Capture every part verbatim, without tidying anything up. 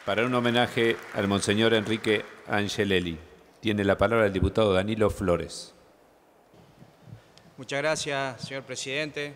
Para un homenaje al Monseñor Enrique Angelelli, tiene la palabra el diputado Danilo Flores. Muchas gracias, señor presidente.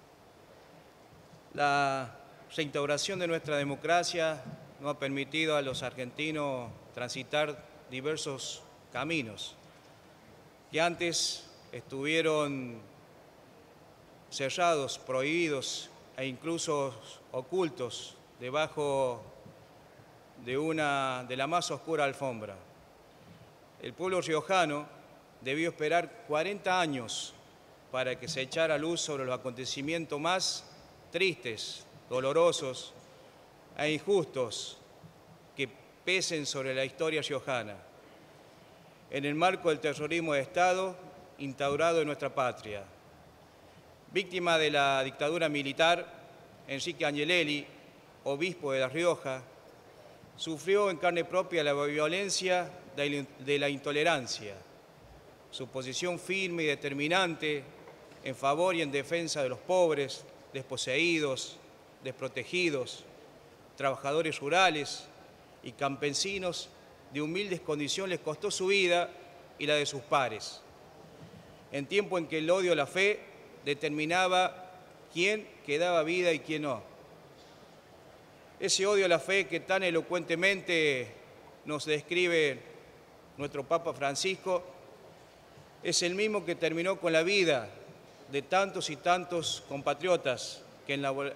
La reinstauración de nuestra democracia nos ha permitido a los argentinos transitar diversos caminos que antes estuvieron cerrados, prohibidos e incluso ocultos debajo de, una, de la más oscura alfombra. El pueblo riojano debió esperar cuarenta años para que se echara luz sobre los acontecimientos más tristes, dolorosos e injustos que pesen sobre la historia riojana, en el marco del terrorismo de Estado instaurado en nuestra patria. Víctima de la dictadura militar, Enrique Angelelli, obispo de La Rioja, sufrió en carne propia la violencia de la intolerancia. Su posición firme y determinante en favor y en defensa de los pobres, desposeídos, desprotegidos, trabajadores rurales y campesinos de humildes condiciones les costó su vida y la de sus pares, en tiempo en que el odio a la fe determinaba quién quedaba vida y quién no. Ese odio a la fe que tan elocuentemente nos describe nuestro Papa Francisco es el mismo que terminó con la vida de tantos y tantos compatriotas que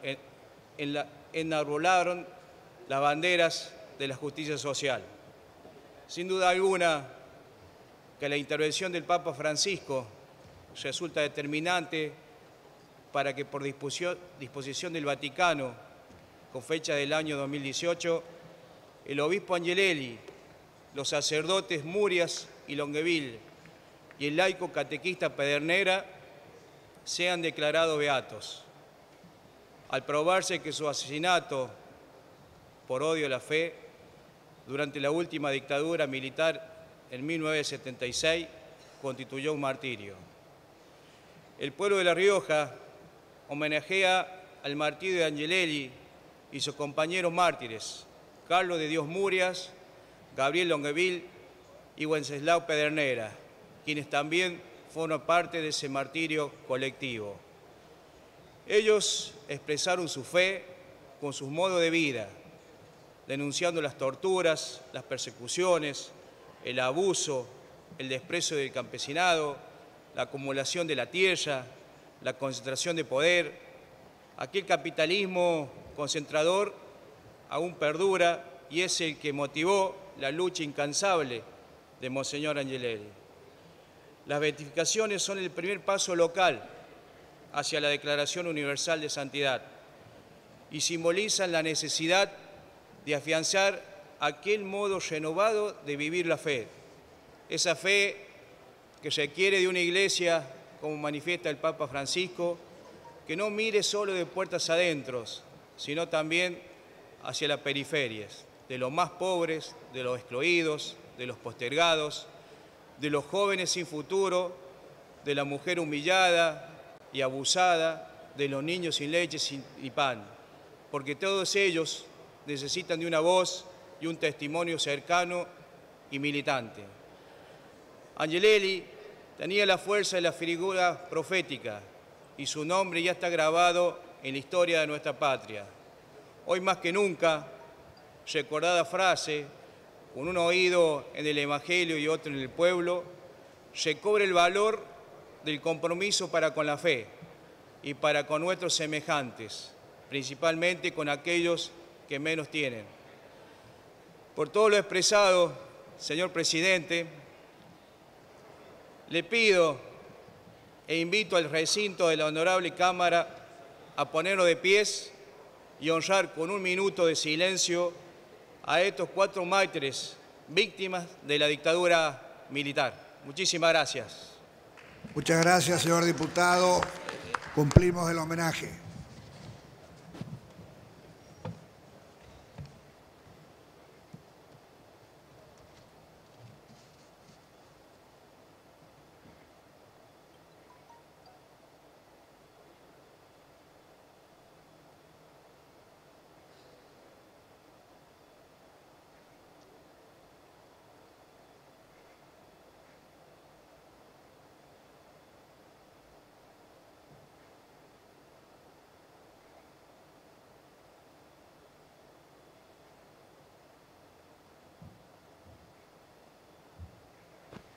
enarbolaron las banderas de la justicia social. Sin duda alguna que la intervención del Papa Francisco resulta determinante para que por disposición, disposición del Vaticano, con fecha del año dos mil dieciocho, el obispo Angelelli, los sacerdotes Murias y Longueville y el laico catequista Pedernera sean declarados beatos. Al probarse que su asesinato por odio a la fe durante la última dictadura militar en mil novecientos setenta y seis constituyó un martirio. El pueblo de La Rioja homenajea al martirio de Angelelli y sus compañeros mártires, Carlos de Dios Murias, Gabriel Longueville y Wenceslao Pedernera, quienes también forman parte de ese martirio colectivo. Ellos expresaron su fe con sus modos de vida, denunciando las torturas, las persecuciones, el abuso, el desprecio del campesinado, la acumulación de la tierra, la concentración de poder. Aquel capitalismo concentrador aún perdura y es el que motivó la lucha incansable de Monseñor Angelelli. Las beatificaciones son el primer paso local hacia la Declaración Universal de Santidad y simbolizan la necesidad de afianzar aquel modo renovado de vivir la fe, esa fe que requiere de una iglesia, como manifiesta el Papa Francisco, que no mire solo de puertas adentro, sino también hacia las periferias, de los más pobres, de los excluidos, de los postergados, de los jóvenes sin futuro, de la mujer humillada y abusada, de los niños sin leche y pan, porque todos ellos necesitan de una voz y un testimonio cercano y militante. Angelelli tenía la fuerza de la figura profética y su nombre ya está grabado en la historia de nuestra patria. Hoy más que nunca, recordada frase, con un oído en el Evangelio y otro en el pueblo, recobra el valor del compromiso para con la fe y para con nuestros semejantes, principalmente con aquellos que menos tienen. Por todo lo expresado, señor presidente, le pido e invito al recinto de la Honorable Cámara a ponernos de pies y honrar con un minuto de silencio a estos cuatro mártires víctimas de la dictadura militar. Muchísimas gracias. Muchas gracias, señor diputado. Cumplimos el homenaje.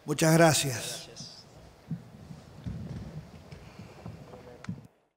Muchas gracias.